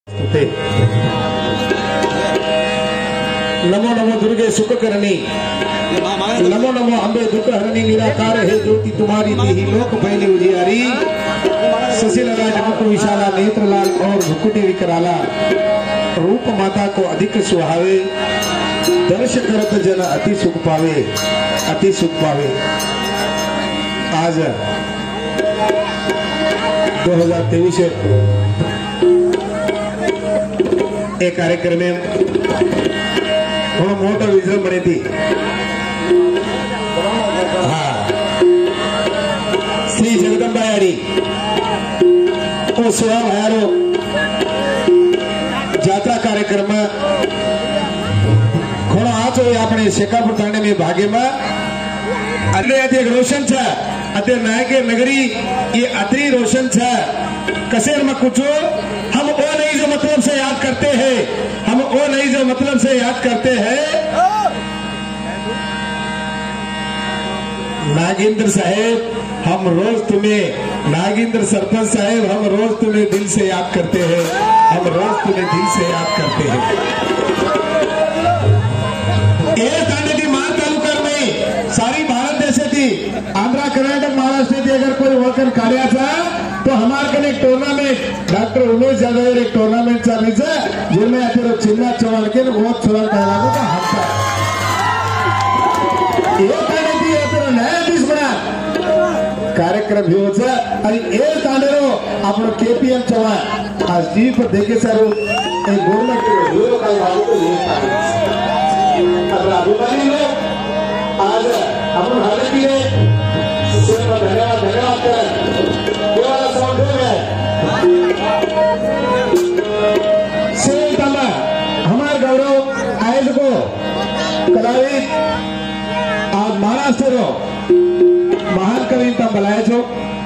नमो नमो दुर्गे सुख करनी, नमो नमो अम्बे दुख हरनी, निराकार है ज्योति तुम्हारी दी लोक पहली उजियारी। सुशील राज मुख विशाला नेत्रलाल और भुकुटी विकराला, रूप माता को अधिक सुहावे, दर्श करत जन अति सुख पावे, अति सुख पावे। आज 2023 एक कार्यक्रम में मोटो विजृंभणे थी। हाँ, श्री जगदंबायाड़ी स्वयं हयारो जात्रा कार्यक्रम में घणो आज अपने शेखापुर थाने में भागे में अत्रे रोशन है। अत्रे नायके नगरी ये अतरी रोशन है। कसेर में कुछ हम वो नहीं जो मतलब से याद करते हैं, हम वो नहीं जो मतलब से याद करते हैं। नागेंद्र साहेब हम रोज तुम्हें, नागेंद्र सरपंच साहेब हम रोज तुम्हें दिल से याद करते हैं, हम रोज तुम्हें दिल से याद करते हैं। ये थाने की मान तालुका में सारी भारत देश थी, आंध्रा कर्नाटक महाराष्ट्र थी। अगर कोई वर्कर कार्य था तो हमारे कने एक टूर्नामेंट डॉक्टर उमेश यादव एक टूर्नामेंट चालू है जिनमें अतरो चिन्ना चौहान के बहुत छोड़ा कहलाने का हादसा ये कहने थी अतरो नया दिस बना कार्यक्रम भी होता और ये तांडेरो अपनो केपीएम चौहान आज जीव पर देखे सारो एक गवर्नमेंट के हीरो का वालों को ये अब अभिमानी लोग आज अपन हालत की है सिर्फ धन्यवाद धन्यवाद करें। हमारे गौरव आयोज को कलाविद आज महाराष्ट्र महान कवि बुलाया छो,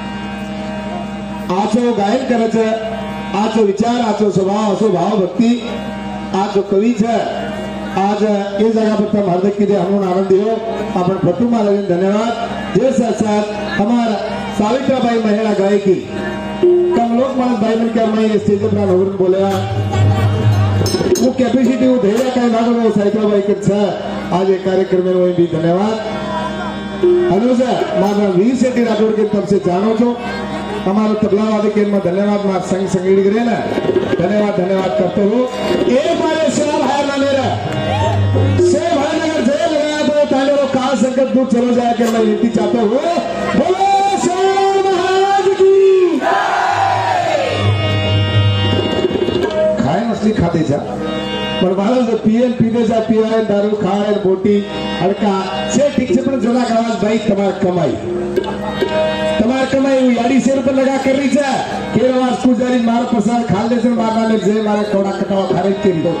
आचो गायन करे छे, आचो विचार, आचो स्वभाव, आचो भाव भक्ति, आचो कवि छे। आज ये जगह पर तुम हार्दिक की हम आनंद हो अपन प्रतिमा लगे धन्यवाद। ये साथ साथ हमारा सावित्राबाई महिला गायकी कम लोग मानस भाई मन के मैं स्टेज पर नवरन बोले वो कैपेसिटी वो धैर्य का नाम वो सावित्राबाई के आज एक कार्यक्रम में वही भी धन्यवाद। अनुजा मारा वीर शेट्टी राठौड़ के तरफ से जानो छो हमारे तबला वादक के में धन्यवाद मार संग संगीत करे ना धन्यवाद धन्यवाद करते हो। एक बार सेवा भाई ना मेरा सेवा भाई अगर जय लगाया तो ताले वो काल संकट दूर चलो जाए के मैं विनती चाहता हूँ बोलो सेवा महाराज की खाए मछली खाते जा पर बाहर जो पीएल पीने जा पिया दारू खाए बोटी हड़का से ठीक से पर जोड़ा आवाज भाई तुम्हार कमाई वो यारी से रुपए लगा कर रही जा केर आवाज कुछ जारी मार प्रसाद खाल दे से मारना ले जे मारे कोड़ा कटावा खरीद के दो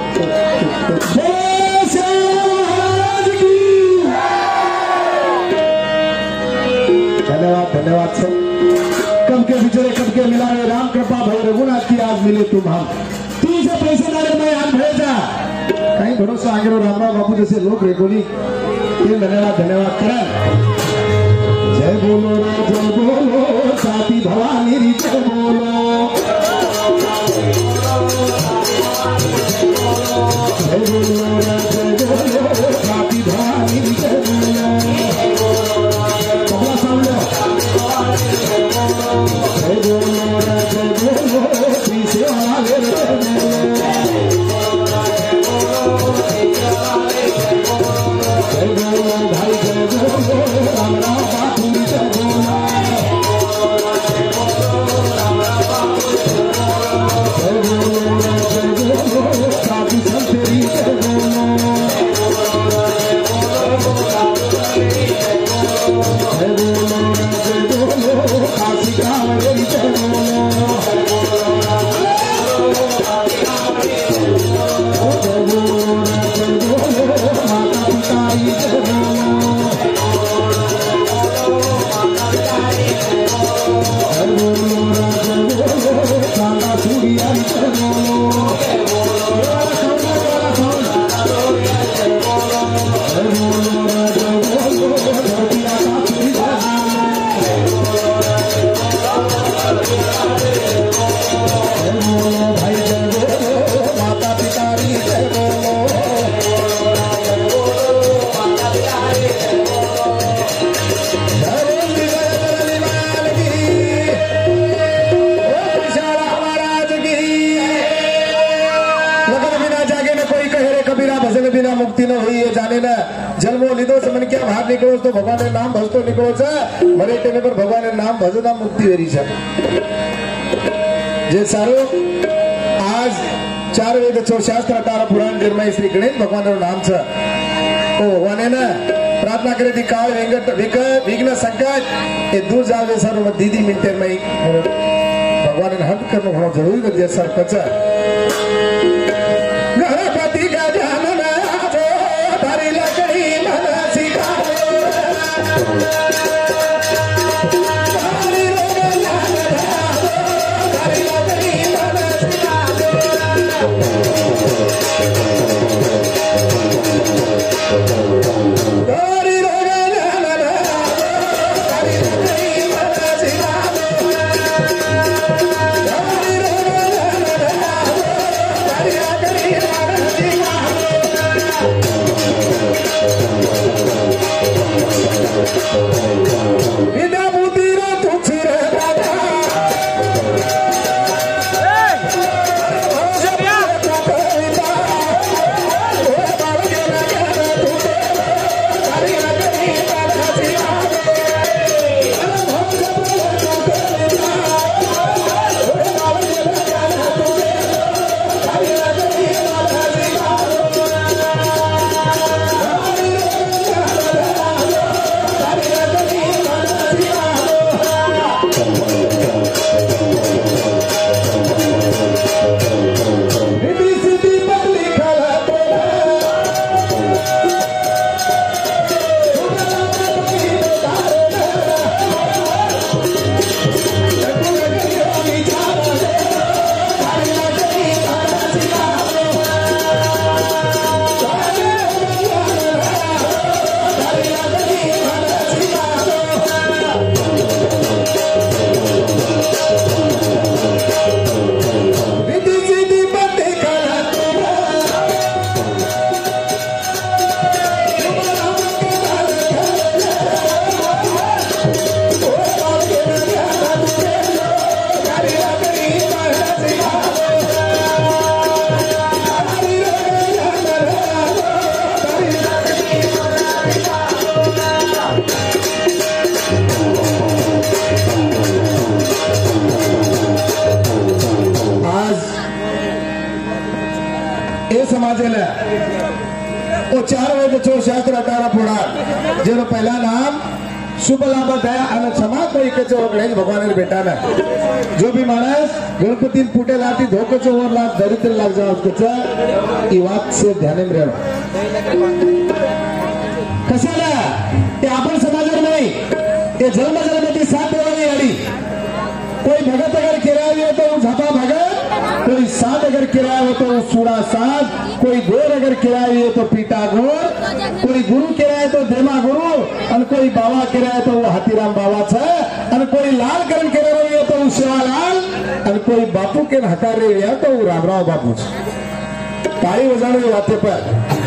धन्यवाद धन्यवाद सब कब के बिचरे कब के मिला है राम कृपा भाई रघुनाथ की आज मिले तुम हम तीन से पैसे डाले मैं हम भेजा कहीं भरोसा आगे रामराव बापू जैसे लोग रेगोली ये धन्यवाद धन्यवाद करा। जय बोलो साथी भवानी जय बोलो जय बोलो साथी भवानी जय बोलो सामने जय बोलो श्री सेवा जय बोलो भाई जय बोलो राम राम बापू जय बोलो बिना भजन बिना मुक्ति न हुई ये जाने न जन्मो लीधो से मन क्या बाहर निकलो तो भगवान ने नाम भजतो निकलो छे मरे टेने पर भगवान ने नाम भजना मुक्ति वेरी छे जे सारो आज 4 वेद 6 शास्त्र 18 पुराण निर्मय श्री गणेश भगवान नो नाम छे ओ वने न प्रार्थना करे थी काल वेंकट विघ्न संकट ए दूर जावे सर मत दीदी मिनटे में भगवान ने हट करनो घणो जरूरी कर दिया सर कचा गणपति का ध्यान न आवे धरी लगई मन सिखावे वो 4 वेद 6 शास्त्र 18 पुराण जेनो पहला नाम शुभ लाभ दया અને क्षमा कोई के जो गणेश भगवान ने बेटा ने जो भी मानस गणपति फूटे लाती धोको चो और लाभ दरिद्र लाग जाओ उसको ई बात से ध्यान में रहना कशाला ते आपण समाजर नाही ते जन्म जन्मती साथ देवानी आडी कोई भगत अगर किराया हो तो झापा भगत कोई साथ अगर किराया हो तो सूड़ा साथ कोई गोर अगर किराया हो तो पीटा गोर कोई गुरु किराया तो देमा गुरु और कोई बाबा किराया तो वो हाथीराम बाबा छे और कोई लाल करण किराया हो तो वो सेवालाल और कोई बापू के हकार रे हो तो वो रामराव बापू छे ताली बजाने की बातें पर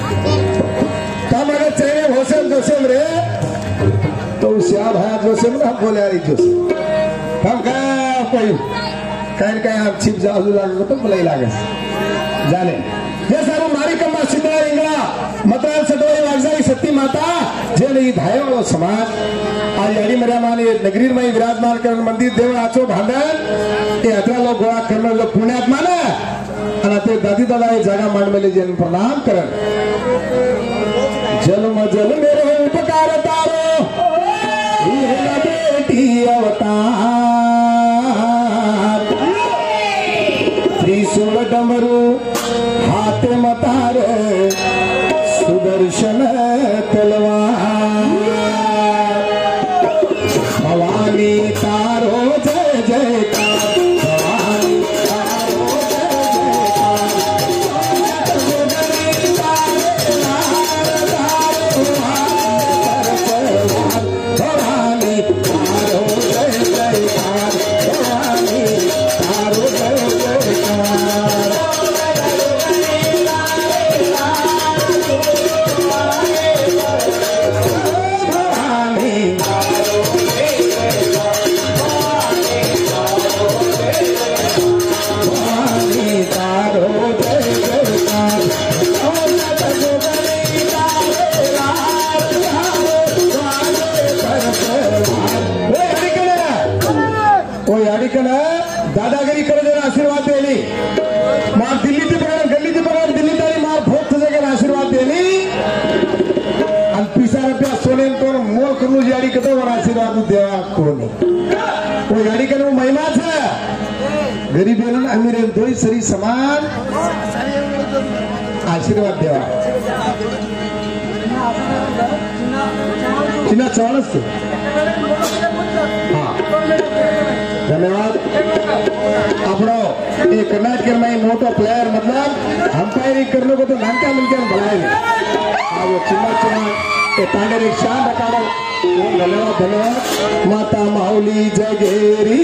कम अगर चेहरे होसेम जोसेम रे तो श्याम भाया जोसेम ना बोले यार जोसेम हम का कोई कहीं कहीं आप छिप जाओ लागो तो बोले लागे जाने ये सारो मारी कम्मा सिद्धरा इंगला मतराल सटोई वागजाई सती माता जे नहीं धाय वालो समाज आज यारी मर्या माने नगरी में विराजमान कर मंदिर देव आचो भांडन ये अतरा लोग गोळा करने लोग पुण्यात्मा ना अनाते दादी दादा ये जगह मान में ले जन प्रणाम करन जन्म जल मेरे उपकार तारो ये बेटी अवतार त्रिशूल डमरू हाथ मतार सुदर्शन तलवार भवानी तारो जय जयकार भवानी तारो जय जयकार भवानी तारो जय जयकार भवानी तारो जय जयकार सरी बेलन अमीरे दोई सरी समान आशीर्वाद देवा चिन्ह चौड़स हाँ धन्यवाद अपनो ये कर्नाटक में मोटो प्लेयर मतलब अंपायरिंग करने को तो नानका मिलकर बुलाए वो चिन्ह ये तांडेर एक शान रखा धन्यवाद धन्यवाद माता माउली जगेरी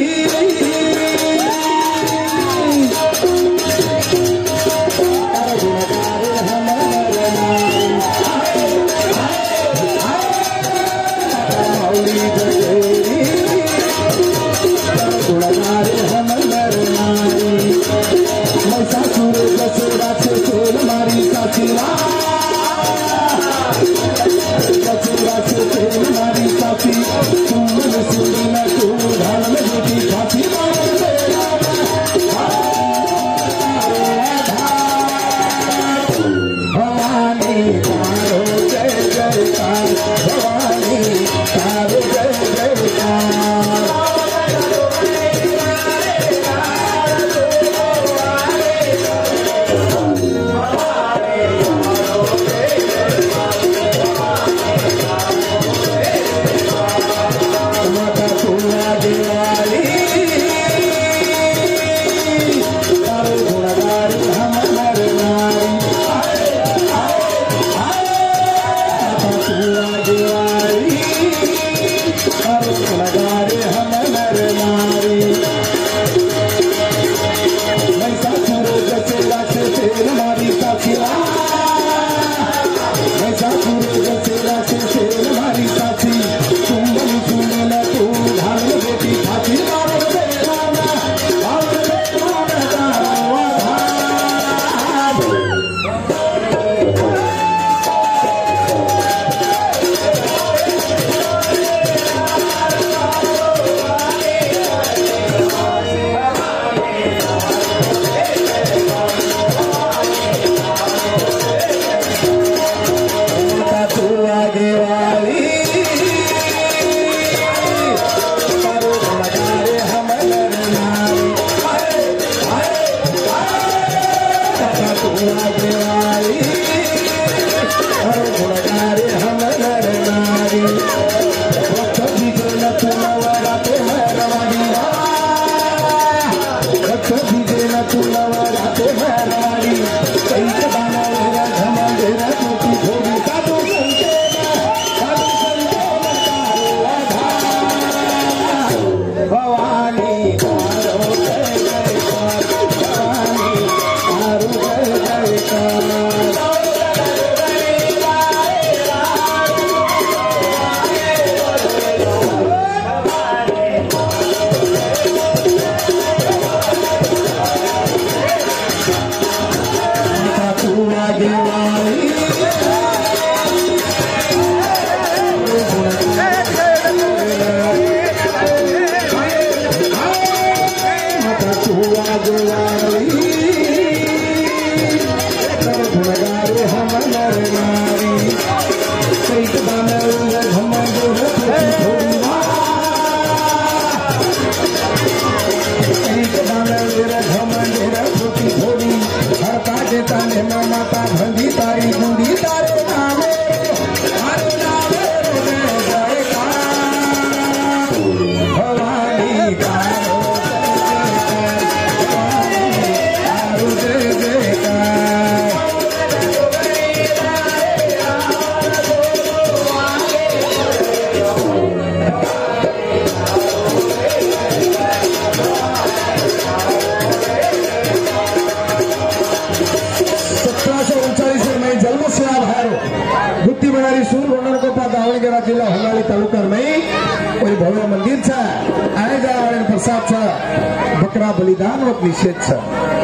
जिला हुलाली तालुका में कोई भव्य मंदिर छ आने जाने प्रसाद छ बकरा बलिदान व निषेध छ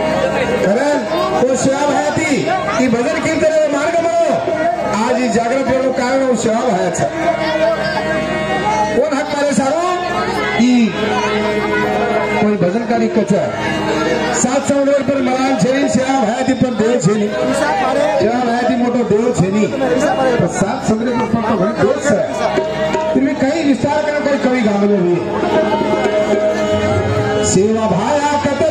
कारण वो सेवा भयाती की भजन कीर्तन मार्ग में आज जागृत होने कारण वो सेवा भया छ कोण हक पाले सारो की कोई भजनकारी कच 700 रोड पर मलान छेनी सेवा भयाती पर देव छेनी सेवा भयाती मोटो देव छेनी तो 700 रोड पर तो घणी देव छ तुम्हें कहीं विस्तार करना कोई कवि गाने में भी सेवा भाया कत